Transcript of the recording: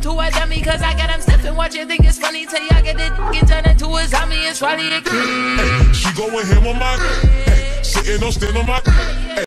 to a dummy, cause I got him sniffing. Watch it, think it's funny till y'all get it and turn into a zombie. It's probably a kid. She going ham on my, sitting on still on my.